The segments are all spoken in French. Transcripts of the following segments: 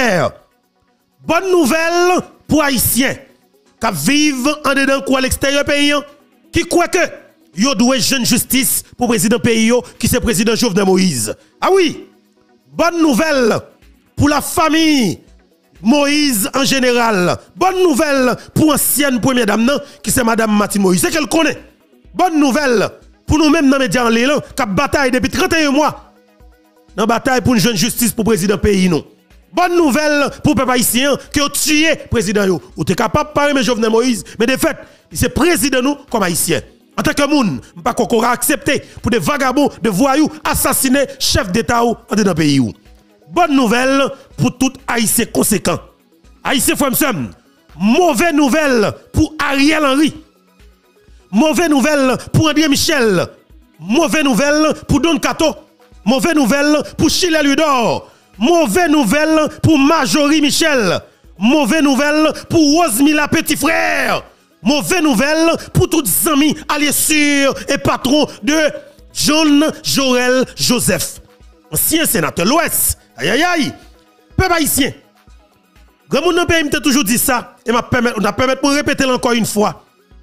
frères, bonne nouvelle pour Haïtiens qui vivent en dedans ou à l'extérieur pays, qui croient que yo doit jeune justice pour président pays qui c'est président Jovenel Moïse. Ah oui, bonne nouvelle pour la famille Moïse en général. Bonne nouvelle pour ancienne première dame qui c'est madame Martine Moïse. C'est qu'elle connaît. Bonne nouvelle pour nous-mêmes dans les médias en l'élan qui bataille depuis 31 mois. Dans bataille pour une jeune justice pour président pays non. Bonne nouvelle pour les peuple haïtien qui ont tué le président. Ou tu es capable de parler de Jovenel Moïse, mais de fait, c'est président nous comme haïtien. En tant que moun, pas qu'on a accepté pour des vagabonds, des voyous, assassiner chef d'État en dedans pays. Bonne nouvelle pour tout haïtien conséquent. Haïtien Framsem, mauvaise nouvelle pour Ariel Henry. Mauvaise nouvelle pour André Michel. Mauvaise nouvelle pour Don Cato. Mauvaise nouvelle pour Chile Ludor. Mauvaise nouvelle pour Majorie Michel. Mauvaise nouvelle pour Rosemila Petit Frère. Mauvaise nouvelle pour tous les amis alliés sûrs et patrons de John Joël Joseph. Ancien sénateur l'Ouest. Aïe aïe aïe. Peuple haïtien. Grand monde dans le pays m'a toujours dit ça. Et m'a permettre pour répéter encore une fois.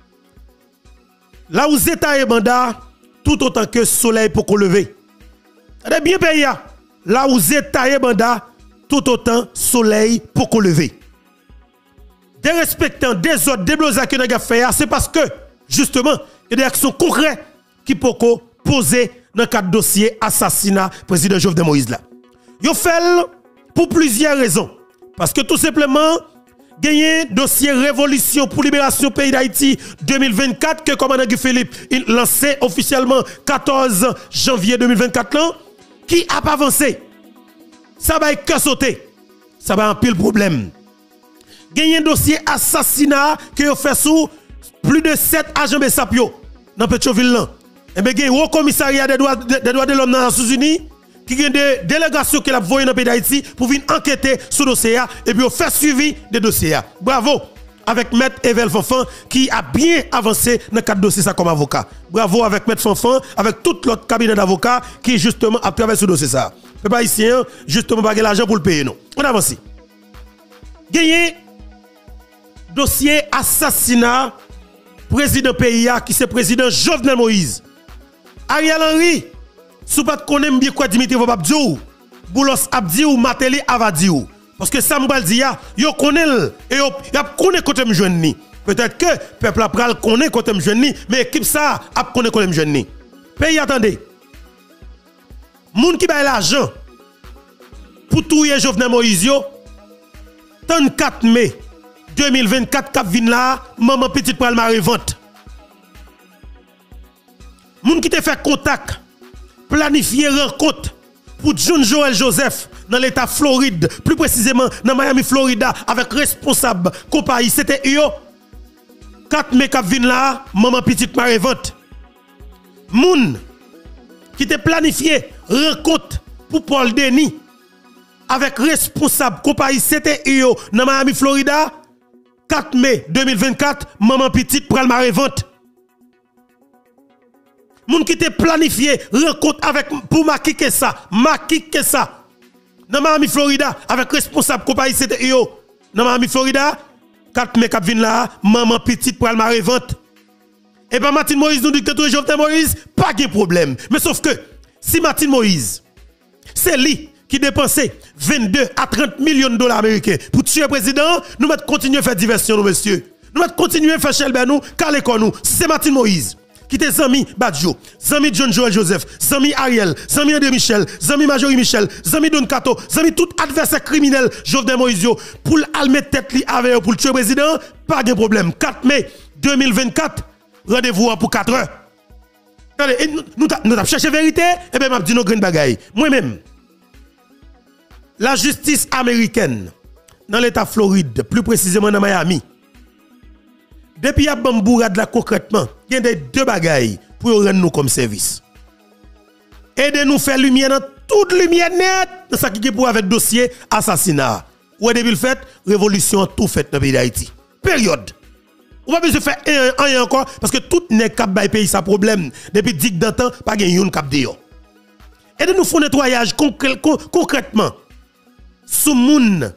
Là où Zeta et Banda, tout autant que soleil pour qu'on lever. C'est bien pays. Là où Zeta et Banda, tout autant soleil pour qu'on lever. Des respectants, des autres, des blousas que nous avons fait, c'est parce que, justement, il y a des actions concrètes qui peuvent poser dans le cadre dossier assassinat président Jovenel Moïse là. Ils fait pour plusieurs raisons. Parce que tout simplement, gagné dossier révolution pour libération pays d'Haïti 2024 que commandant Guy Philippe lancé officiellement 14 janvier 2024 là, qui a pas avancé. Ça va être sauter. Ça va un pile problème. Gagné dossier assassinat que fait sous plus de 7 agents de Sapio dans Pétionville là. Et bien gagné au commissariat des droits de l'homme dans les États-Unis qui a des délégations qui a envoyées dans le pays d'Haïti pour venir enquêter sur le dossier et puis faire suivi des dossiers. Bravo avec Maître Evel Fanfan qui a bien avancé dans le cadre de dossier ça comme avocat. Bravo avec Maître Fanfan, avec tout l'autre cabinet d'avocats qui justement a travaillé sur le dossier ça. Les pas ici justement pas l'argent pour le payer non. On avance. Gagné dossier assassinat président pays qui c'est président Jovenel Moïse. Ariel Henry sous pas connaître bien quoi Dimitri Vobabdiou, Boulos Abdiou, Mateli Avadiou. Parce que ça m'bal dit yo connaît et yo connaît côté me joindre. Peut-être que peuple a pral connaît côté me joindre, mais équipe ça a connaît côté me joindre. Pays attendez. Moun qui bail l'argent pour touyer Jovenel Moïse yo 34 mai 2024 cap vinn là, maman petite pral maré vente. Moun qui te fait contact planifier rencontre pour John Joël Joseph dans l'état Floride, plus précisément dans Miami, Florida, avec responsable compagnie, c'était yo 4 mai cap vinn là, maman petite maré vente. Moun qui te planifié rencontre pour Paul Denis avec responsable compagnie, c'était yo dans Miami, Florida, 4 mai 2024, maman petite pral maré vente. Moun qui te planifié rencontre avec pour Maki Kessa dans Miami Florida avec responsable compagnie c'était yo dans Miami Florida 4 mai cap vinn là maman petite pour maré vente. Et ben Martine Moïse nous dit que tout Jovenel Moïse pas de problème mais sauf que si Martine Moïse c'est lui qui dépensait 22 à 30 millions de dollars américains pour tuer le président, nous mettons continuer à faire diversion nous messieurs. Nous mettons continuer à faire chelbe nous, caler nous. Si c'est Martine Moïse qui était Zami Badjo, Zami John Joel Joseph, Zami Ariel, Zami André Michel, Zami Majorie Michel, Zami Don Cato, Zami tout adversaire criminel Jovenel Moïse pour mettre tête li avec pour le tuer président, pas de problème. 4 mai 2024, rendez-vous pour 4 heures. Allez, nous avons cherché vérité et bien m'a dit nos green bagaille. Moi-même la justice américaine dans l'état Floride, plus précisément dans Miami. Depuis à Bamboura de la concrètement, il y a deux bagailles pour rendre nous comme service. Aidez nous faire lumière dans toute lumière nette dans ce qui est pour avec dossier assassinat. Ou depuis le fait révolution tout fait dans le pays d'Haïti. Période. On va besoin faire un encore parce que tout n'est cap bay pays ça problème depuis dik d'antan pas gagne yon cap dehors. Aidez nous faire nettoyage concrètement sous moun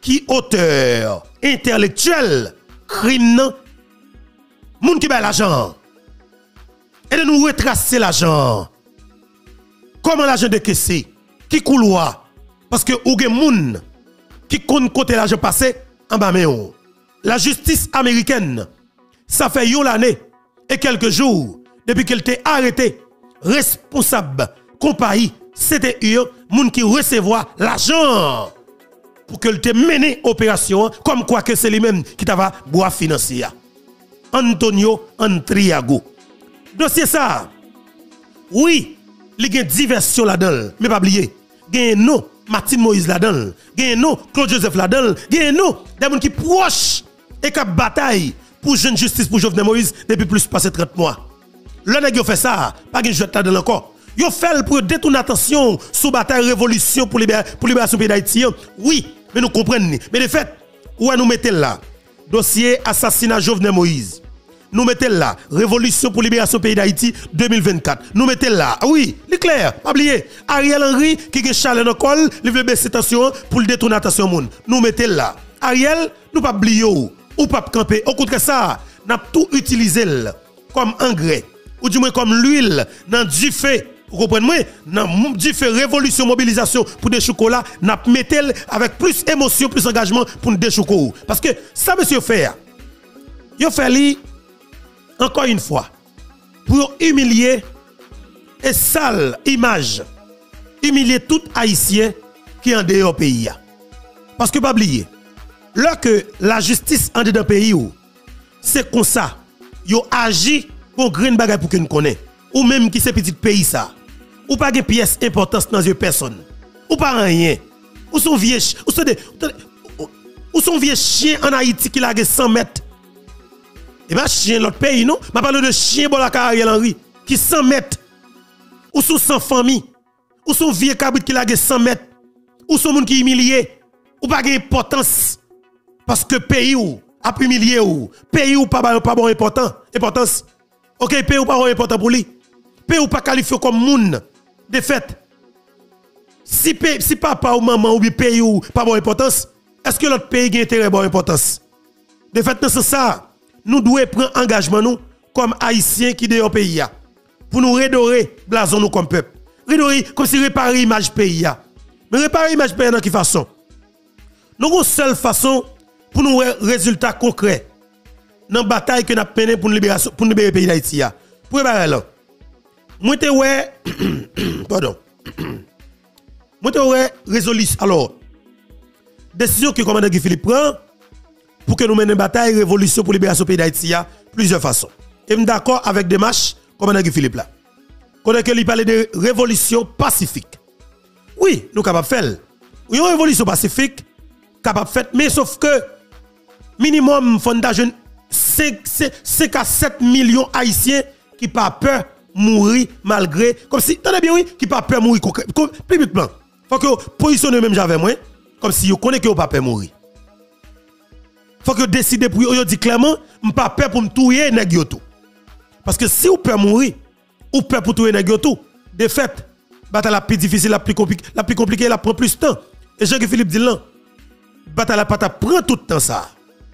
qui auteur intellectuel crime nan moun qui ba l'argent et de nous retracer l'argent comment l'argent décaissé qui couloir parce que ou gen moun qui compte côté l'argent passé en bas mais la justice américaine ça fait une année et quelques jours depuis qu'elle était arrêtée responsable compagnie c'était moun qui recevoir l'argent pour qu'elle te mené opération comme quoi que c'est lui-même qui t'a bois financier. Antonio Antriago. Dossier ça. Oui, il y a diversion là-dedans, mais pas oublier. Il y a non Martin Moïse là-dedans, il y a non Claude Joseph là-dedans, il y a non des gens qui proches et qui bataille pour jeune justice pour Jovenel Moïse depuis plus de 30 mois. Le nèg yo fait ça, pas de jouet là-dedans encore. Yo fait pour détourner attention sous bataille révolution pour libération pays d'Haïti. Oui, mais nous comprenons. Mais de fait, où nous mettons là dossier assassinat Jovenel Moïse. Nous mettons là révolution pour libération pays d'Haïti 2024. Nous mettons là, oui, c'est clair, pas oublier. Ariel Henry qui a Charles dans col, il veut baisser tension pour le détourner attention monde. Nous mettons là. Ariel, nous pas oublier ou pas camper. Au contraire ça, n'a tout utilisé comme engrais ou du moins comme l'huile dans du feu. Vous comprenez? Dans du feu révolution mobilisation pour des chocolats, n'a mettel avec plus émotion, plus engagement pour des chocolats. Parce que ça monsieur fait. Il fait li encore une fois pour humilier et sale image, humilier tout haïtien qui est en dehors pays. Parce que pas oublier, lorsque la justice en dedans pays c'est comme ça, yo agi pour green bagay pour que nous connaît ou même qui c'est petit pays ça. Ou pas de pièce importance dans une personne. Ou pas rien. Ou son vieux chien en Haïti qui a 100 mètres. Et bien chien l'autre pays non, je parle de chien Bolaka Ariel Henry qui 100 mètres. Ou son sans famille. Ou son vieux cabrit qui a 100 mètres. Ou son monde qui humilié. Ou pas d'importance parce que pays ou a humilié ou pays ou pas bon importance. OK, pays ou pas bon important pour lui. Pays ou pas qualifié comme moun. De fait, si papa ou maman ou bien pays ou pas bon importance, est-ce que l'autre pays a intérêt bon importance? De fait, c'est ça. Nous devons prendre engagement nous comme haïtiens qui sont au pays pour nous redorer blason nous comme peuple. Redorer comme si réparer l'image pays. Mais réparer l'image pays dans quelle façon? Nous avons une seule façon pour nous résultats concrets dans la bataille que nous avons menée pour libérer le pays d'Haïti. Pour réparer là. Moi te ouais pardon. Moi te ouais résolution alors décision que le commandant Guy Philippe prend pour que nous menions une bataille révolution pour libération pays d'Haïti plusieurs façons. Et je suis d'accord avec des marches commandant Guy Philippe là. Quand il parle de révolution pacifique. Oui, nous sommes capables de faire. Une révolution pacifique capable de faire mais sauf que minimum fondation 5 à 7 millions haïtiens qui pas peur mourir malgré comme si attendez bien oui qui pas peur mourir plus vite plan faut que positionner même j'avais moi comme si vous connaissez que vous pas peur mourir faut que décider pour vous dit clairement m pas peur pour me tuer nèg yo tout parce que si vous peur mourir ou peur pour tuer nèg yo tout de fait bataille la plus difficile la plus compliquée la prend plus de temps et Jean Philippe dit là bataille la pas prend tout le temps ça.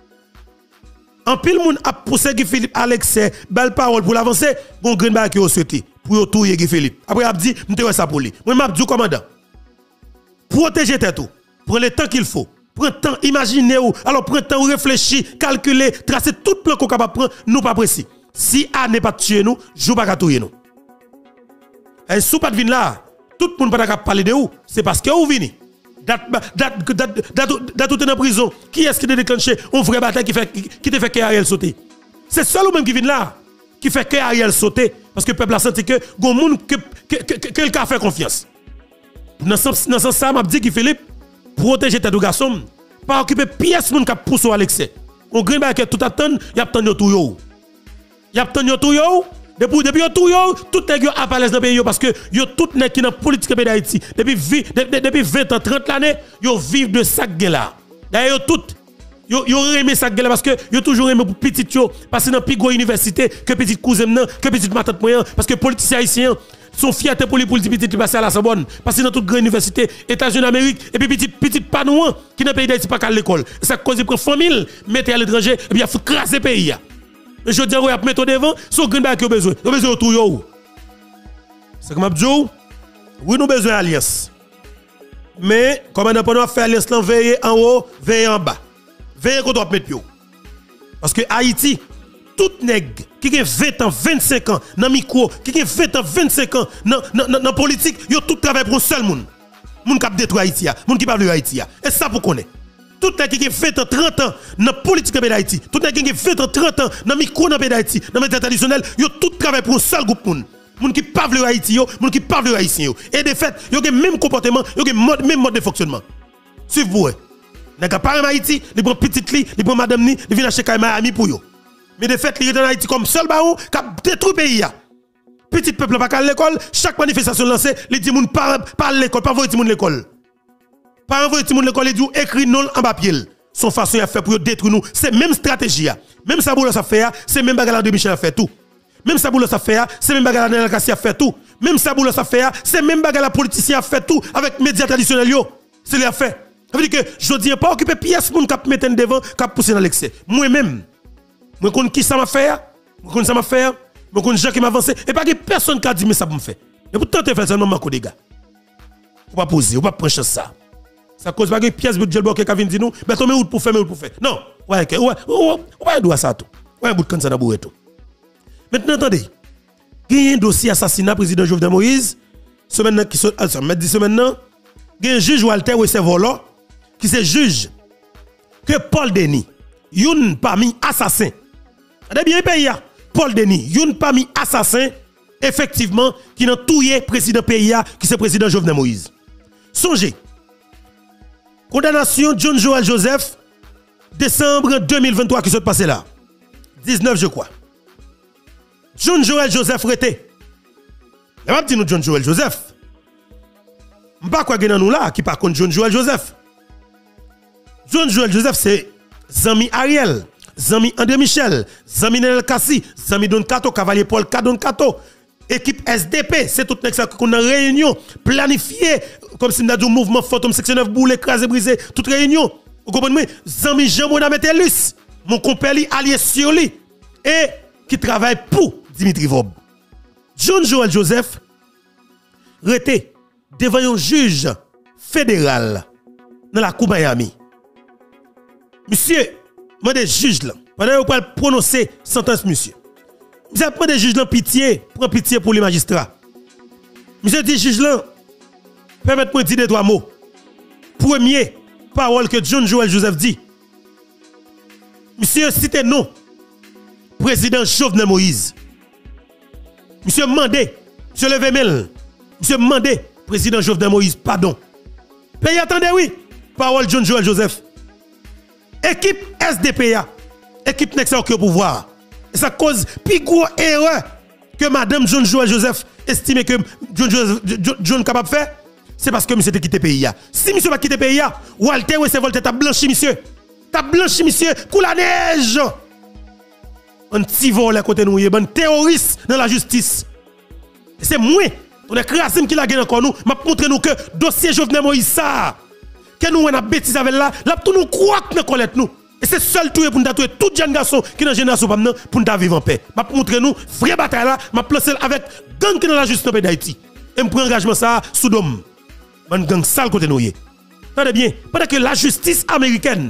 En pile moun a poussé Guy Philippe Alexis belle parole pour l'avancer bon green bag qui au souhaité pour tout Guy Philippe après a dit m'te ça pour lui moi m'a dit commandant protéger tête tout prends le temps qu'il faut prends temps imaginer ou alors prends temps réfléchir calculer tracer tout plan qu'on capable prendre nous pas précis si a n'est pas tuer nous jou pas tuer nous et sous pas de vin là tout le monde pas parler de où c'est parce que vous venez date tout en prison qui est-ce qui a déclenché une vraie bataille qui te fait que Ariel sauter c'est seul ou même qui vient là qui fait que Ariel sauter parce que le peuple a senti que gon moun que le fait confiance dans ce sens ça m'a dit que Philippe protéger tes deux garçons pas occuper pièce moun qui pousse Alexis on green ba que tout attend y a attend tout yo y a attend tout yo depuis tout yo tout nèg yo à l'aise dans pays parce que yo tout nèg qui dans politique pays d'Haïti depuis 20 ans 30 l'année yo vivent de ça là d'ailleurs tout Yo aimé ça gueule parce que yo toujours aimé pour petit yo passer dans plus grande université que petit cousin que petit matante moyen parce que politiciens haïtiens sont fierté pour les petits passer à la Sorbonne passer dans toute grande université États-Unis d'Amérique et puis petit panouan qui dans pays d'Haïti pas qu'à l'école ça cause prend famille mettre à l'étranger et puis il faut craser pays. Mais je dis on va mettre devant son grand bac besoin tout yo. C'est comme Abdou oui nous besoin alliance. Mais comme on pas faire alliance là veiller en haut veiller en bas. Veillez qu'on doit mettre pied. Parce que Haïti, tout nègre qui a 20 ans, 25 ans dans le micro, qui a 20 ans, 25 ans dans la politique, ils ont tout travaillé pour un seul monde. Moun qui a détruit Haïti, moun qui parle de Haïti. Et ça pour connaître. Tout nègre qui a 20 ans, 30 ans dans la politique de d'Haïti, tout nègre qui a 20 ans, 30 ans dans le micro de d'Haïti, dans les médias traditionnels, ils ont tout travaillé pour un seul groupe monde. Moun qui parle de Haïti, moun qui parle de Haïtien. Et de fait, ils ont le même comportement, ils ont le même mode de fonctionnement. Suivez-vous. N'a pas en Haïti, il prend petite li, il prend madame ni, il vient acheter Miami pour yo. Mais de fait, il est en Haïti comme seul baron qui a détruit le pays. Petit peuple pas à l'école, chaque manifestation lancée, il dit moun pas à l'école, pas envoyer moun l'école. Pas envoyer moun l'école, il dit écrit non en papier. Son façon à faire pour détruire nous, c'est même stratégie. Même ça boulot ça fait, c'est même bagarre de Michel a fait tout. Même ça boulot ça fait, c'est même bagarre de Kassi a fait tout. Même ça boulot ça fait, c'est même bagarre la politicien a fait tout avec médias traditionnels yo. C'est lui a fait. Ça veut dire que je dis pas occuper pièce moun k'ap mettre devant k'ap pousser dans l'excès. Moi même moi connais qui ça m'a fait, moi connais ça m'a fait, moi connais gens qui m'avancé et pas que personne qui a dit mais ça pour me faire. Mais pour tenter faire ça non manco des gars. Ou pas poser, ou pas prendre chance ça. Ça cause pas que pièce budget bloqué qui vient dire nous, ben tomber route pour faire Non, ouais doit ça tout. Ouais bout comme ça dans bourre tout. Maintenant attendez. Il y a un dossier assassinat président Jovenel Moïse, semaine qui sont maintenant, il y a un juge Walter Wessevolo qui se juge que Paul Denis, youn parmi assassins. Regardez bien pays Paul Denis, youn parmi assassins effectivement qui n'a tué président pays qui c'est président Jovenel Moïse. Songez. Condamnation John Joel Joseph décembre 2023 qui s'est passé là. 19 je crois. John Joel Joseph rete. Je vais dire nous John Joel Joseph. Je ne sais pas quoi nous là qui par contre John Joel Joseph. John Joel Joseph c'est Zami Ariel, Zami André Michel, Zami Nenel Kassi, Zami Don Kato, Cavalier Paul Kadon Kato, équipe SDP, c'est tout ça qu'on a réunion planifiée comme si nous avons un mouvement Fantôme section 9 boule écrasé brisé toute réunion. Vous comprenez? Zami Jean-Mona Metelus, mon compère allié sur lui et qui travaille pour Dimitri Vob. John Joel Joseph rete devant un juge fédéral dans la Cour Miami. Monsieur, moi des juges là, pendant que vous prononcer sentence monsieur. Monsieur prend des juges là pitié, prend pitié pour les magistrats. Monsieur dit juge là, permettez-moi de dire trois mots. Premier, parole que John Joel Joseph dit. Monsieur cite non. Président Jovenel Moïse. Monsieur Mandé, monsieur Levemel, monsieur Mandé, président Jovenel Moïse, pardon. Pays attendez oui, parole John Joel Joseph. Équipe SDPA, équipe Nexer au pouvoir. Et ça cause plus gros erreur que madame John Joel Joseph estime que John capable de faire. C'est parce que monsieur a quitté le pays. Si monsieur va quitter le pays, Walter Wessevolo t'a blanchi monsieur. T'a blanchi monsieur, coule la neige. Un petit vol à côté de nous, un terroriste dans la justice. C'est moi, on est Krasim qui l'a gagné encore nous, m'a montré nous que dossier Jovenel Moïse ça, que nous on a bêtise avec là tout nous croit que nous collecte nous. Et c'est seul tout pour nous tuer tout jeune garçon qui dans génération pour nous vivre en paix. M'a montré nous vraie bataille là, m'a placé avec gang qui dans la justice dans d'Haïti. Et me prend engagement ça sous dôme. Man gang sale côté nous. Attendez bien, pendant que la justice américaine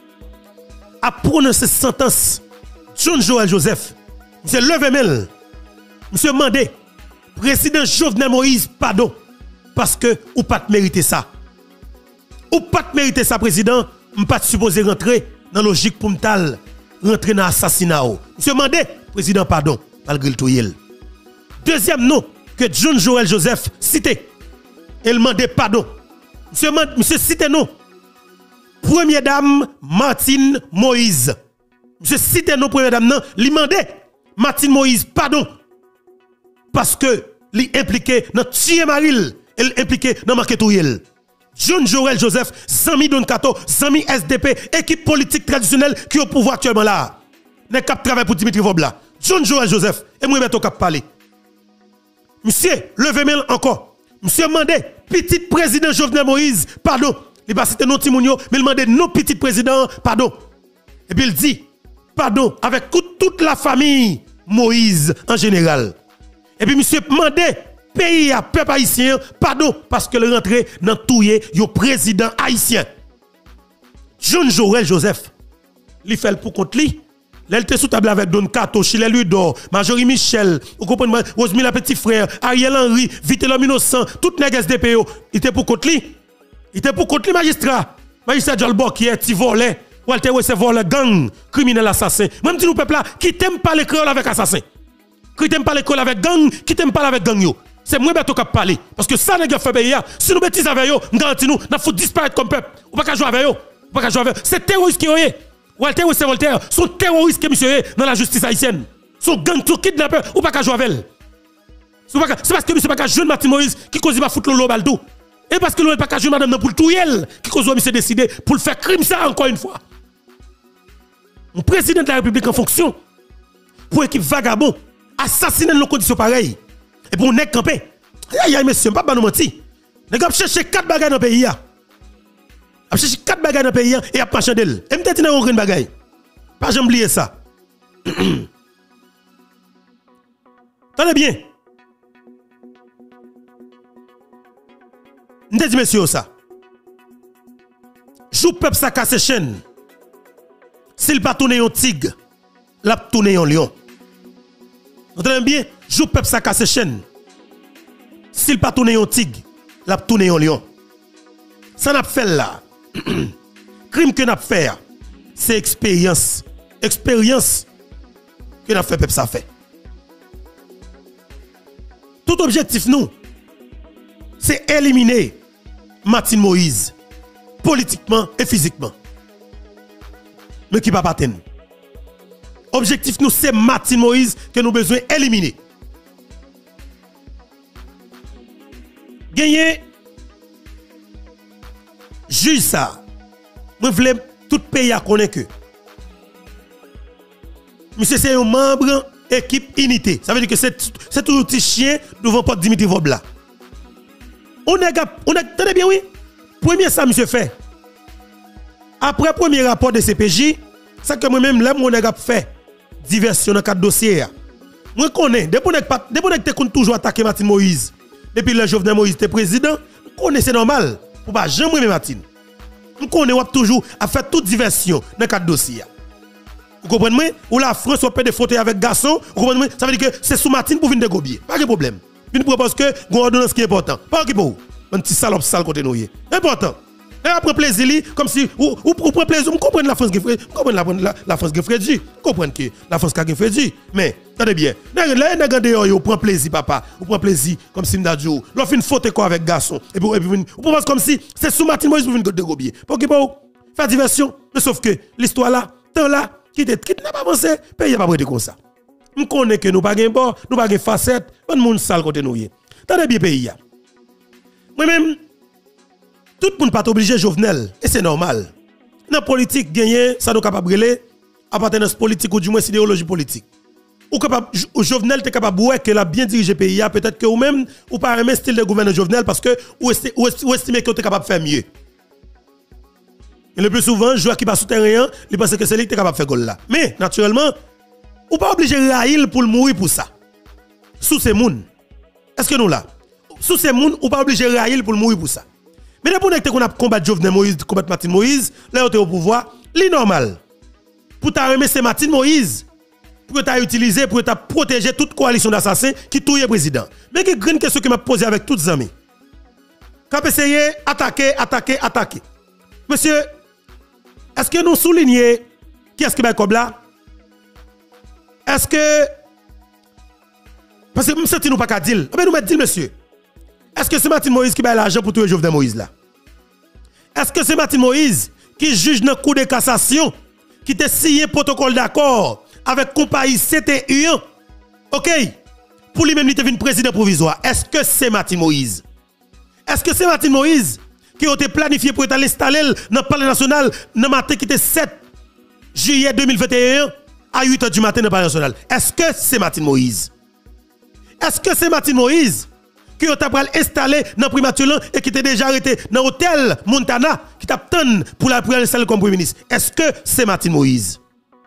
a prononcé sentence John Joel Joseph, M. Levemel, M. Mandé, président Jovenel Moïse, pardon, parce que ou pas mériter ça. Ou pas mériter ça, président, ou pas supposé rentrer dans la logique pour m'tal, rentrer dans l'assassinat. M. Mandé, président, pardon, malgré le tout. Deuxième nom que John Joel Joseph cité, il mandé pardon. Monsieur cité non. Première dame, Martine Moïse. Je cite nos premières dames, non, li mandé Martine Moïse, pardon. Parce que li impliqué dans Thierry Maril, elle impliqué dans Marquetouriel. John Joël Joseph, Zami Don Kato, Zami SDP, équipe politique traditionnelle qui est au pouvoir actuellement là. N'est cap travail pour Dimitri Vobla. John Joël Joseph, et moi, je cap parler. Monsieur, levez-moi encore. Monsieur mandé, petit président Jovenel Moïse, pardon. Il va citer non Timounio, mais il demande non petit président, pardon. Et puis il dit, pardon, avec toute la famille Moïse en général. Et puis monsieur mandé, pays à peuple haïtien, pardon, parce que le rentré dans tout le président haïtien. John Joël Joseph, il fait pour contre lui. Elle était sous table avec Don Kato, Chile Ludor, Majorie Michel, vous comprenez, Rosemilla Petit Frère, Ariel Henry, Vite l'homme innocent, toute les DPO, il était pour contre lui. Il était pour contre les magistrats. Magistrat Jolbo qui est volé. Walter Wesse volé gang, criminel assassin. Même si nous peuple là, qui t'aime pas les créoles avec assassin. Qui t'aime pas les créoles avec gang, qui t'aime pas avec gang yo. C'est moi qui parle parler. Parce que ça n'est pas fait pays. Si nous bêtises avec eux, nous garantis nous, nous faut disparaître comme peuple. On va pas jouer avec eux. On va pas jouer avec eux. C'est terroriste qui est. Walter Wesse Voltaire, sont terroristes qui monsieur dans la justice haïtienne. Sont gang tout kidnappeur, ou pas jouer avec eux. C'est parce que monsieur pas jeune Martin Moïse qui cause pas foutre le baldo. Et parce que nous n'avons pas joué madame pour le touyer, qui cause monsieur décidé pour le faire crime ça encore une fois. Un président de la République en fonction, pour équipe vagabond, assassiner nos conditions pareilles. Et pour nous camper. Aïe, monsieur, pas nous mentir. Nous avons cherché 4 bagages dans le pays. Nous avons cherché 4 bagages dans le pays et à pas d'elle. Et nous avons dit une bagaille. Pas jamais oublier ça. Tenez bien. Nous dit monsieur ça. Jou peuple ça casse chaîne. S'il pas tourner un tigre, l'a tourner un lion. Vous entendez bien? Jou peuple ça casse chaîne. S'il pas tourner un tigre, l'a tourner un lion. Ça n'a fait là. Crime que n'a fait, c'est expérience. Expérience que n'a fait peuple ça fait. Tout objectif nous, c'est éliminer Martin Moïse politiquement et physiquement. Mais qui va pas atteindre. Objectif nous c'est Martin Moïse que nous besoin éliminer. Gagner juge ça. Moi voulais tout pays à connaître que monsieur c'est un membre équipe unité. Ça veut dire que c'est tout petit chien devant porte Dimitri Vobla. On a bien oui. Premier ça monsieur fait. Après premier rapport de CPJ, ça que moi-même là mon a fait diversion dans quatre dossiers. Moi connais depuis que toujours attaquer Martin Moïse. Depuis le Jovenel Moïse était président, connais c'est normal pour pas jamais aimer Martin. On connaît toujours à faire toute diversion dans quatre dossiers. Vous comprenez? Ou la France on peut des fautes avec garçon, vous comprenez? Ça veut dire que c'est sous Martin pour venir de gobier. Pas de problème. Je propose que une ordonnance qui est important. Pas qui pour vous. Un petit salope sale côté nous. Important. Et après plaisir comme si ou prend plaisir, vous comprenez la France qui fait, la France qui fait du. Comprenez que la France qui fait du. Mais attendez bien. Là vous prend plaisir papa, vous prend plaisir comme si m'dadjou. L'on fait une faute quoi avec garçon et puis vous propose comme si c'est sous Martin Moïse pour venir de gobier. Pour qui pour faire diversion, mais sauf que l'histoire là, temps là qui n'a pas avancé, pays pas prêté comme ça. Nous connaissons que nous pas gain bord, nous pas gain facette, on monde sale côté nous. Attendez bien pays. Moi-même, tout le monde pas obligé Jovenel, et c'est normal. Dans la politique, gagner, ça nous capable de appartenance politique ou du moins idéologie politique. Ou capable, Jovenel est capable de que la bien diriger le pays, peut-être que ou même, ou pas aimer style de gouvernement Jovenel parce que ou estimez que vous êtes capable de faire mieux. Et le plus souvent, le joueur qui va souterrain, il pense que c'est lui qui est capable de faire goal là. Mais, naturellement, ou pas obligé de raïl pour mourir pour ça. Sous ces moun. Est-ce que nous là? Sous ces moun, ou pas obligé de raïl pour mourir pour ça. Mais depuis qu'on a combattu Jovenel Moïse, combattre Martin Moïse, là on est au pouvoir, c'est normal. Pour ta remettre Martin Moïse, pour ta utiliser, pour ta protéger toute coalition d'assassins qui touille le président. Mais il y a une grande question que m'a posée avec tous les amis. Quand essayer attaquer. Monsieur, est-ce que nous soulignons qui est-ce qui va comme là? Est-ce que parce que nous ne nous pas qu'à dire. Mais nous mettons dire monsieur. Est-ce que c'est Martin Moïse qui a l'argent pour tuer Jovenel Moïse là? Est-ce que c'est Martin Moïse qui juge dans le cours de cassation, qui t'a signé protocole d'accord avec compagnie CTU? OK? Pour lui-même, il devient président provisoire. Est-ce que c'est Martin Moïse? Est-ce que c'est Martin Moïse qui ont été planifiés pour être installés dans le palais national dans le matin qui était 7 juillet 2021 à 8h du matin dans le palais national. Est-ce que c'est Martin Moïse? Est-ce que c'est Martin Moïse qui ont installé dans le primature et qui était déjà arrêté dans l'hôtel Montana qui t'a pour l'installer comme Premier ministre? Est-ce que c'est Martin Moïse?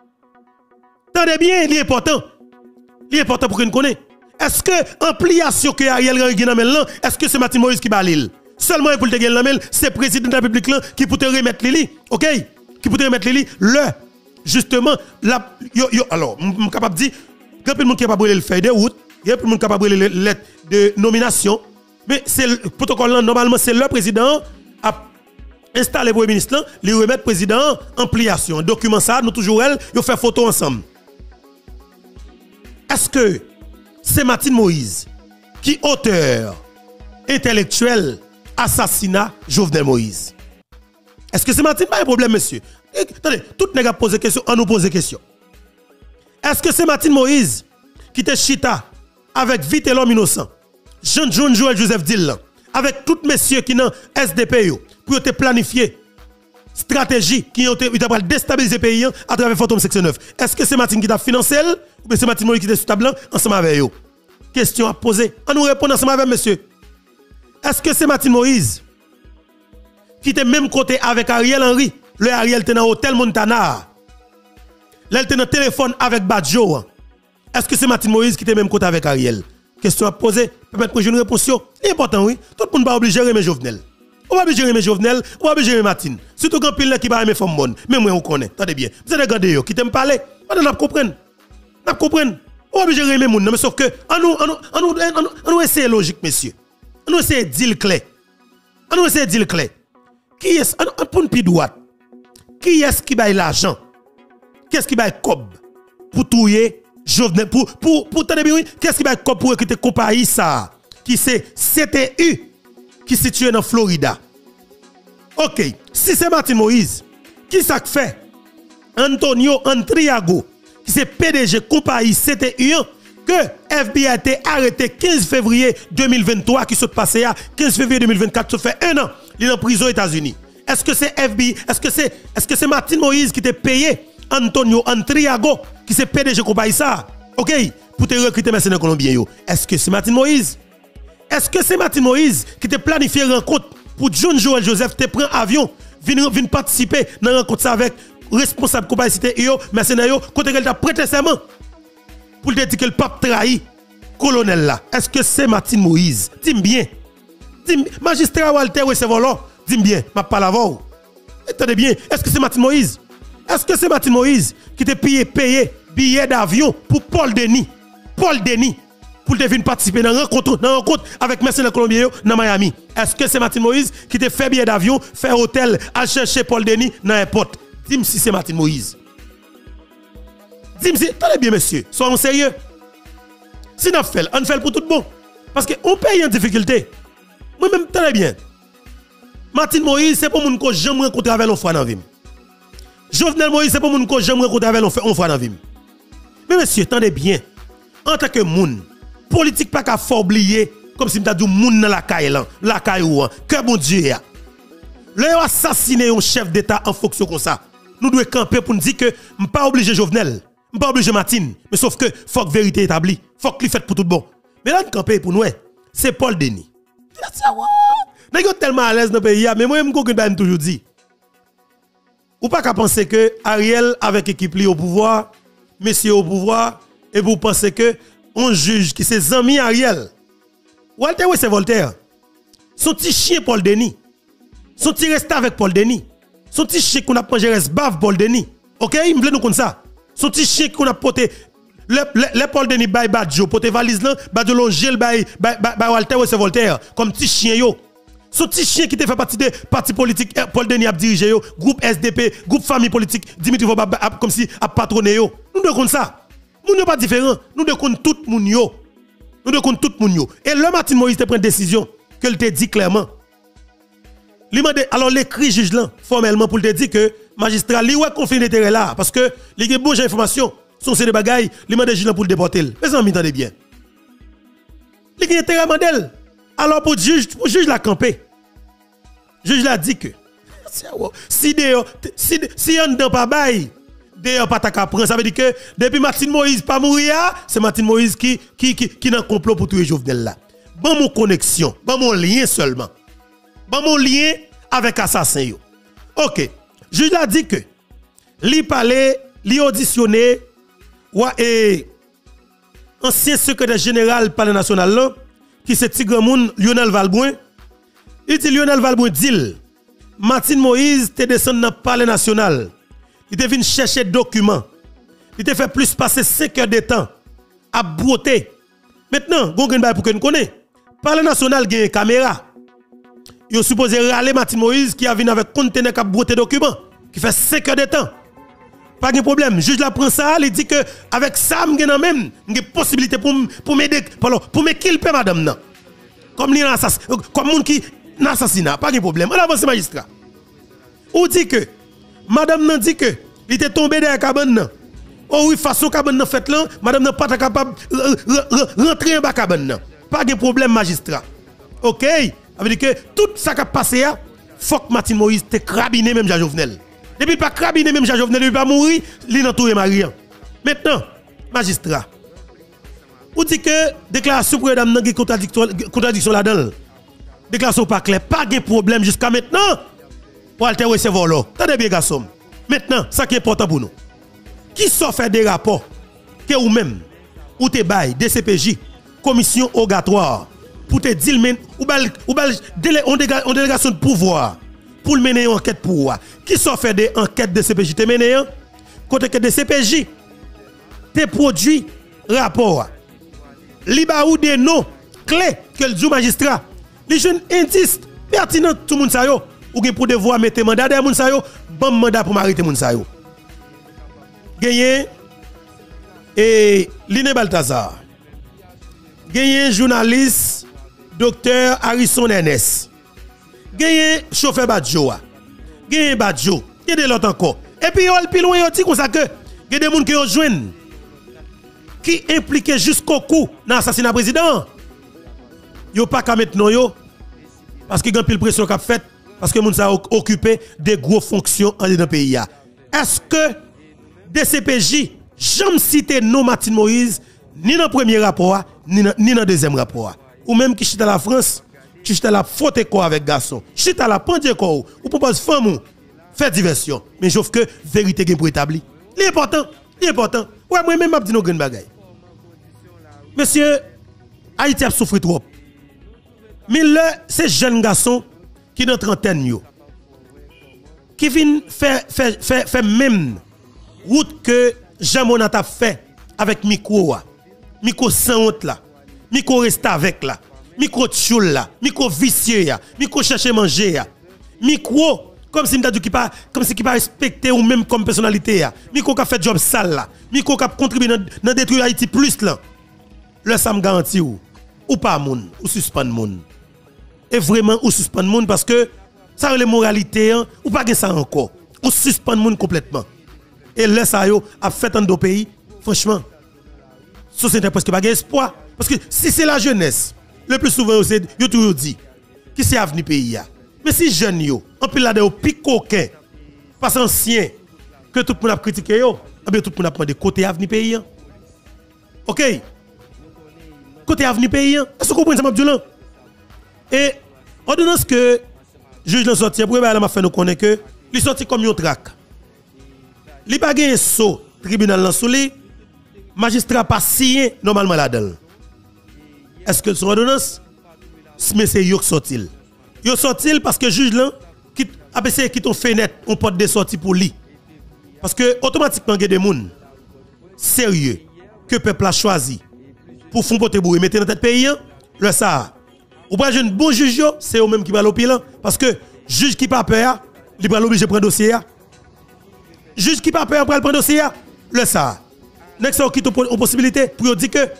Tendez bien, il est important. Il est important pour qu'on connaisse. Est-ce que l'ampliation que Ariel Henry a maintenant, est-ce que c'est Martin Moïse qui bat l'île? Seulement pour te gagner la mail, c'est le président de la République qui peut te remettre Lili. OK? Qui peut te remettre Lili. Justement, alors, je suis capable de dire, il y a plus de monde qui est capable de le faire de route, il y a plus de monde qui est capable de le lettre de nomination, mais c'est le protocole là, normalement, c'est le président a installé le premier ministre là, lui remettre président ampliation. Document ça, nous toujours elle, ils fait photo ensemble. Est-ce que c'est Martin Moïse qui auteur intellectuel assassinat Jovenel Moïse? Est-ce que c'est Martin? Pas un problème, monsieur. Attendez, tout le monde a posé question, on nous pose des questions. Est-ce que c'est Martin Moïse qui te chita avec vite et l'homme innocent, Jean Joël Joseph Dill, avec tous messieurs qui sont SDP pour te planifier stratégie qui ont déstabilisé le pays à travers Fantôme Section 9? Est-ce que c'est Martin qui t'a financé ou c'est Martin Moïse qui était sur table ensemble avec eux? Question à poser. On nous répond ensemble avec monsieur. Est-ce que c'est Martin Moïse qui était même côté avec Ariel Henry? Le Ariel était dans l'hôtel Montana. Là, il était dans le téléphone avec Badjo. Est-ce que c'est Martin Moïse qui était même côté avec Ariel? Question à poser. Permettre que je une réponse. C'est important, oui. Tout le monde va obliger de aimer Jovenel. On va obliger de aimer Jovenel, on va obliger de aimer Martin. Surtout quand pile qui va aimer femme bonne. Mais moi, on connaît. Attendez bien. Vous avez regardé qui t'aime parler. On a compris. On comprend. On va obliger de aimer moun. Mais sauf que, on essaie logique, monsieur. On essaie de dire clair. On essaie de dire clair. Qui est-ce, pour une droite? Qui est-ce qui baille l'argent? Qu'est-ce qui baille cob pour touiller Jovenel? Pour t'entendre bien, qu'est-ce qui baille cob pour recruter compagnie ça? Qui c'est CTU qui est situé dans Florida. OK, si c'est Martin Moïse, qui ça fait? Antonio Antriago, qui c'est PDG compagnie CTU, que FBI a été arrêté 15 février 2023, qui s'est passé à 15 février 2024, ça fait un an, il est en prison aux États-Unis. Est-ce que c'est FBI? Est-ce que c'est Martin Moïse qui t'a payé Antonio Antriago, qui c'est PDG compagnie ça? OK, pour te recruter mercenaires colombiens. Est-ce que c'est Martin Moïse? Est-ce que c'est Martin Moïse qui t'a planifié une rencontre pour John Joel Joseph te prend avion, vient participer dans une rencontre avec responsable compagnie cité mercenaires, côté qu'elle t'a prêté serment pour te dire que le pape trahi colonel là? Est-ce que c'est Martin Moïse? Dis-moi bien. Magistrat Walter Recevolo, dis-moi bien, ma parole avant. Attendez bien, est-ce que c'est Martin Moïse? Est-ce que c'est Martin Moïse qui t'a payé billet d'avion pour Paul Denis? Paul Denis, pour te venir participer dans une rencontre avec mercenaires colombiens dans Miami. Est-ce que c'est Martin Moïse qui t'a fait billet d'avion, fait hôtel, à chercher Paul Denis dans l'airport? Dis-moi si c'est Martin Moïse. Dis-moi si, attendez bien, monsieur, soyons sérieux. Si on fait pour tout bon. Parce qu'on paye en difficulté. Moi-même, très bien. Martin Moïse, c'est pour mon que j'aime rencontrer avec l'enfant dans la vie. Jovenel Moïse, c'est pour mon que j'aime rencontrer avec l'enfant dans la vie. Mais monsieur, attendez bien. En tant que moun, politique pas qu'à faut oublier, comme si m'ta dit moun dans la caille là, la caille ou, que bon Dieu ya. Le assassiner un chef d'État en fonction comme ça. Nous devons camper pour nous dire que m'pas obligé Jovenel, m'pas obligé Martine, mais sauf que faut que vérité établie, faut que li fait pour tout bon. Mais là nous camper pour nous, c'est Paul Denis. Nous sommes tellement à l'aise dans le pays, mais moi je toujours dit. Ou pas qu'à penser que Ariel avec équipe li au pouvoir, messieurs au pouvoir, et vous pensez que on juge qui c'est ami Ariel. Walter c'est Voltaire. Son petit chien Paul Denis. Son petit resté avec Paul Denis. Son petit chien qu'on a mangé reste bave Paul Denis. OK, il me veut nous comme ça. Son petit chien qu'on a porté le Paul Denis bay Badjo porté valise là, Badjo longel bay Walter c'est Voltaire comme petit chien yo. Son petit chien qui te fait partie de parti politique Paul Denis a dirigé yo, groupe SDP, groupe famille politique Dimitri Voba comme si a patronné yo. Nous devons ça. Nous ne sommes pas différents. Nous devons tout le monde. Nous devons tout le monde. Et le Martin Moïse te prend une décision que il te dit clairement. Alors l'écrit juge là formellement pour te dire que magistrat li ouais conflit d'intérêt là parce que les bonnes informations sont ces bagailles, li mande juge là pour le déporter. Mais ça m'entendez bien. Les intérêt mandel. Alors pour juge la camper. juge l'a dit que si on ne pas bail, d'ailleurs pas ta prendre, ça veut dire que depuis Martine Moïse pas mourir, c'est Martine Moïse qui dans complot pour tuer Jovenel là. Bon mon connexion, bon mon lien seulement. Bon mon lien avec assassin yo. OK. Juge l'a dit que li parler, li auditionné ancien secrétaire général palais national là qui c'est Tigre Moun Lionel Valbouin. Il dit Lionel Valbouin dit Martine Moïse te descend dans le palais national. Il te venu chercher documents. Il te fait plus passer 5 heures de temps à broter. Maintenant, gongen bay pour que nous connaissons. Palais national a une caméra. Il est supposé râler Martine Moïse qui a venu avec conteneur qui a broter documents qui fait 5 heures de temps. Pas de problème. Juge la prend ça, il dit que avec ça, j'ai même une possibilité pour m'aider, pour me killer madame nan. Comme li assassin, comme moun qui assassinat, pas de problème. On avance magistrat. Ou dit que madame nan dit que il était tombé dans la cabane nan. Oh oui, façon cabane nan fait là, madame nan pas capable rentrer en bas cabane nan. Pas de problème magistrat. OK, ça veut dire que tout ça qui a passé là, faut que Martine Moïse te crabiné même Jean Jovenel. Depuis pas crabiné même Jean Jovenel, depuis pas mourir, il n'a tout Marian. Maintenant, magistrat. Ou dit que déclaration pour madame nan contradiction là-dedans. Déclaration pas claire, pas de problème jusqu'à maintenant. Pour alter recevoir là. Tendez bien garçon. Maintenant, ça qui est important pour nous. Qui sort faire des rapports que ou même ou te bail DCPJ commission obligatoire pour te dire ou en délégation de pouvoir pour mener une enquête pour qui sort faire des enquêtes de CPJ te mener côté que de CPJ te produit rapport li ba ou des noms clés que le dit magistrat les jeunes indices pertinents tout monde sa yo ou gen pour devoir mettre mandat derrière moun sa yo bon mandat pour m'arrêter moun sa yo gagné et Line Balthazar gagné journaliste docteur Harrison Ernest gagné chauffeur Badjo gagné Badjo y a de l'autre encore et puis il plus loin il dit comme ça que y a des gens qui ont joindre qui impliqué jusqu'au cou dans l'assassinat président yo pas qu'à mettre non yo parce que y a pile pression qu'a fait parce que moun sa occupé des gros fonctions dans le pays. Est-ce que DCPJ jamais cité non Martine Moïse ni dans le premier rapport ni dans le deuxième rapport ou même qui chita la France qui chita la faute quoi avec garçon chita la pendre quoi ou propose femme faire diversion mais sauf que vérité gen pour établir l'important ouais moi même m'a dit nos grande bagaille monsieur Haïti a souffert trop mais là ces jeunes garçons qui dans trentaine yo qui viennent faire même route que Jean Monat a fait avec micro sans honte là micro reste avec là micro tchoul là micro vicieux là micro chercher manger là micro comme si m'ta dit qui pas comme si qui pas respecté ou même comme personnalité là micro qui a fait job sale là micro qui a contribué dans détruire Haïti plus là le ça me garantit ou pas moun ou suspend moun et vraiment ou suspend moun parce que ça les moralités ou pas ça encore ou suspend moun complètement et là ça yo a fait dans nos pays franchement société presque pas espoir parce que si c'est la jeunesse le plus souvent c'est yo toujours dit qui c'est avenir pays ya mais si jeune yo en pile là de pic coquin pas ancien que tout le monde a critiqué yo bien tout le monde a demandé côté avenir pays OK côté avenir pays est-ce que vous comprenez ça m'abdoulan et ordonnance que juge l'a sorti pour elle m'a fait nous connaître que il sorti comme un trac. Li pa gen so tribunal lan sou li magistrat pas signé normalement là-dedans. Est-ce que son ordonnance mais c'est yo qui sorti. Yo sorti parce que juge là qui a essayé qui ton fenêtre on porte de sortie pour lui. Parce que automatiquement il y a des moun sérieux que peuple a choisi pour fond porter bourre mettre dans tête pays le ça. Ou pas jeune bon juge c'est eux même qui va l'opile parce que juge qui pas peur il va l'obliger prendre dossier juge qui pas peur pour prendre dossier le ça next qui te possibilité pour dire que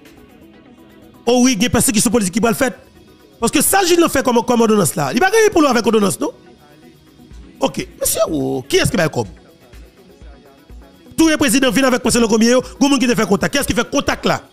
oh oui il y a personne qui sont politique qui va le faire parce que ça juge le fait comme ordonnance là il va gagner pour lui avec ordonnance non OK monsieur qui est-ce qui va comme tous les présidents viennent avec conseil combien comment qui te fait contact qu'est-ce qui fait contact là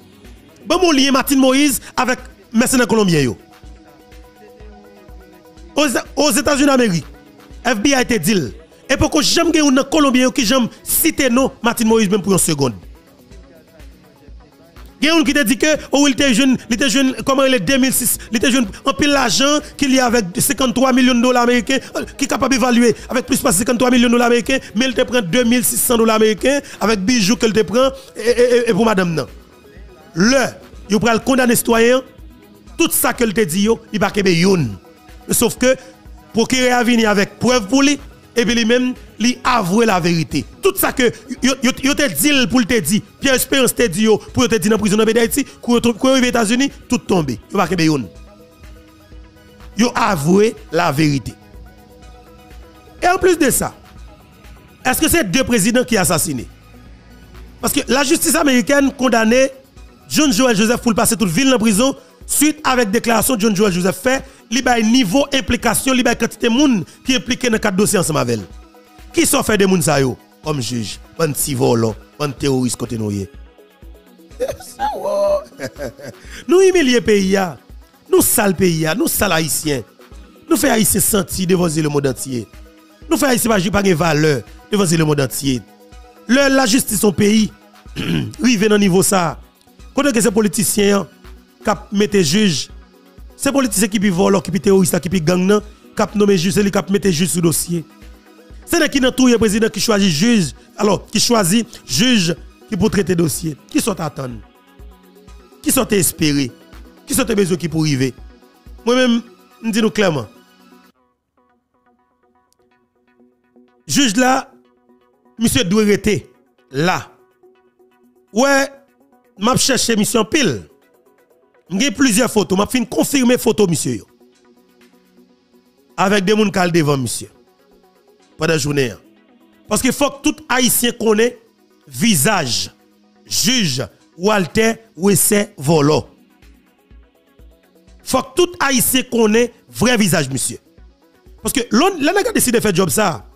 bon mon lien Martine Moïse avec mercenaires colombiens yo aux États-Unis d'Amérique, FBI a été dit. Et pour que j'aime que un Colombien qui j'aime citer non Martin Moïse même pour une seconde. Il y a un qui te dit que il était jeune comment il est 2006, il était jeune en pile l'argent qu'il y a avec 53 millions de dollars américains qui est capable d'évaluer avec plus de 53 millions de dollars américains, mais il te prend 2600 dollars américains avec bijoux qu'elle te prend et pour madame non. Il va condamner citoyen tout ça qu'elle te dit il va kebe youn. Sauf que pour qu'il revienne avec preuve pour lui et puis lui-même lui avouer la vérité. Tout ça que yo te dit pour te dire, Pierre Espérance te dit pour te dire dans prison d'Haïti, pour arriver aux États-Unis, tout tomber. Yo va kebe youn. Yo avoué la vérité. Et en plus de ça, est-ce que c'est deux présidents qui ont assassiné? Parce que la justice américaine condamnait John Joel Joseph pour passer toute ville en prison suite avec déclaration John Joel Joseph fait, il y a niveau implication, il y a quantité de monde qui impliqué dans quatre dossiers ensemble avec. Qui sont fait de monde ça yo comme juge, ban ti volo, ban terroriste côté nous yé. Nous humilier pays a. Nous sale pays a, nous sale haïtien. Nous fait haïtien sentir devant le monde entier. Nous fait haïtien pas de valeur devant le monde entier. La justice au pays rive dans niveau ça. Quand que ces politiciens qui mettent juge, ces politiciens qui volent, qui terroristes, qui gang, qui nommé juge, c'est qui mettent juge sur dossier. C'est qui dans tout le président qui choisit juge, alors qui choisit juge qui pour traiter dossier. Qui sont attendus? Qui sont espérés? Qui sont besoin qui pour arriver? Moi-même, je dis nous clairement. Juge là, monsieur doit rester là. Ouais, m'a cherché mission pile. J'ai plusieurs photos, m'a fin confirmer photo monsieur. Avec des gens qui devant monsieur. Pendant la journée. Parce qu'il faut que tout haïtien connaisse visage juge Walter Wessé Volo. Faut que tout haïtien connaisse vrai visage monsieur. Parce que l'on a décidé de faire job ça.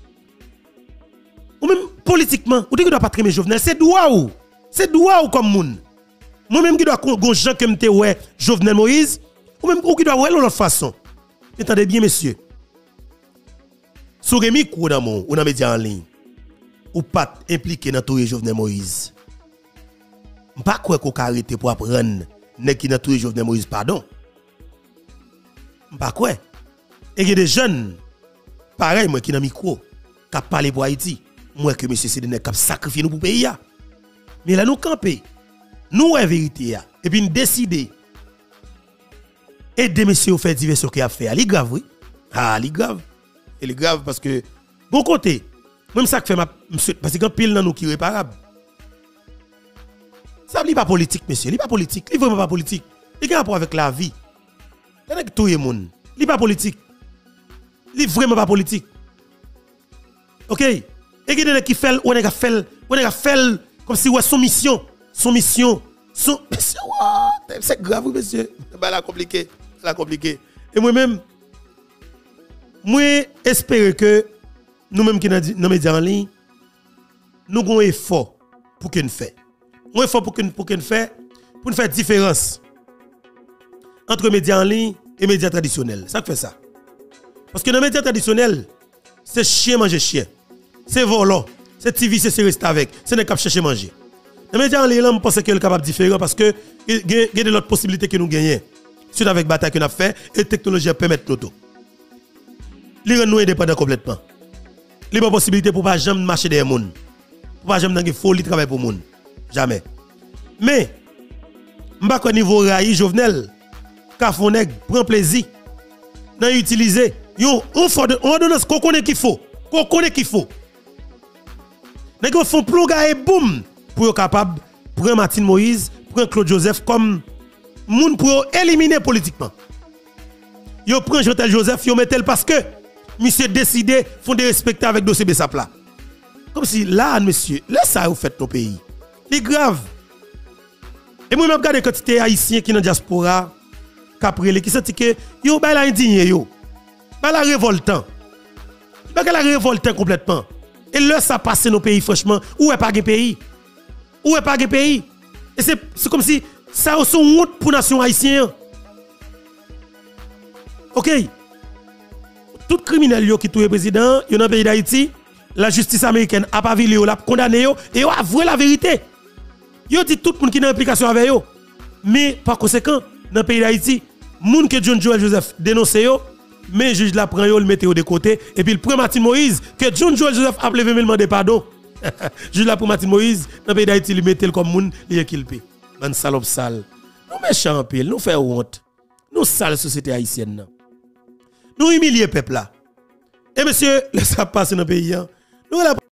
Ou même politiquement, ou dit que doit pas trimer Jovenel, c'est droit ou. C'est droit ou comme moun. Moi même qui dois gon gens que m'te ouais Jovenel Moïse, ou même ou qui doit ouais l'autre façon. Entendez bien messieurs. Sou remi kou dans mon ou dans média en ligne. Ou pas impliqué dans tout Jovenel Moïse. M'pas quoi qu'on arrêter pour apprendre nèg qui dans tout Jovenel Moïse pardon. M'pas quoi. Et il y a des jeunes pareil moi qui dans micro qui parler pour Haïti. Moi que monsieur c'est des nèg qui sacrifié nous pour pays ya. Mais là nous camper. Nous la vérité ya. Et puis nous décider aider monsieur au faire diversion qu'il a fait. Ali grave oui. Ah, li grave. Elle est grave parce que bon côté même ça que fait monsieur parce que pile dans nous qui réparable. Ça n'est pas politique monsieur, il pas politique, il vraiment pas politique. Il a rapport avec la vie. Il y a tout le monde. Il pas politique. Il vraiment pas politique. OK? Et il y a qui fait on a fait comme si ouais son mission, c'est grave monsieur. Bah la compliqué. Et moi-même moi espère que nous-mêmes qui dans les médias en ligne nous avons un effort pour qu'on fait. Un effort pour qu'on fait pour faire différence entre médias en ligne et médias traditionnels. Ça fait ça. Parce que dans les médias traditionnels, c'est chien manger chien. C'est volant, c'est TV, c'est rester avec, c'est ne cap chercher manger. Dans les médias en ligne, je pense que est capable différent parce que il y a de l'autre possibilité que nous gagnons. Suite avec bataille que nous avons fait et la technologie permet l'auto. Li rend nous indépendants complètement. Li pas possibilité pour pas jamais marcher des monde. Pour pas jamais dans folie travail pour monde. Jamais. Mais m'pa ko niveau raï Jovenel Kafoneg prend plaisir dans utiliser on ordonnance qu'on connaît qu'il faut. Qu'on connaît qu'il faut. Nèg font plonger et boum pour capable prendre Martin Moïse, prendre Claude Joseph comme moun pour éliminer politiquement. Yo prend Jotel Joseph, yo mettel parce que monsieur décidé font de respecter avec dossier Bessap là. Comme si là monsieur, là ça vous fait nos pays. C'est grave. Et moi même regarder quantité haïtien qui dans diaspora caprele qui senti que yo ba la indigné yo. Ba la révoltant. Ba la révoltant complètement. Et là ça passe nos pays franchement, où est pas de pays? Où est pas de pays? Et c'est comme si ça a son honte pour nation haïtienne. OK? tout criminel yo qui touye président, yo dans le pays d'Haïti, la justice américaine a pas vu yo, l'a condamné yo et yo avoué la vérité. Yo dit tout le monde qui dans implication avec yo. Mais par conséquent, dans le pays d'Haïti, moun que John Joel Joseph dénonce yo, mais juge la prend yo, le mette de côté et puis le prend Martin Moïse que John Joel Joseph a levé le demander pardon. Juge la prend Martin Moïse dans le pays d'Haïti, il mette comme moun, il inculpé. Ban salope sale. Nous méchants en pile, nous faisons honte. Nous sale société haïtienne. Nous humilier peuple là. Et monsieur, laissez passer dans le pays. Nous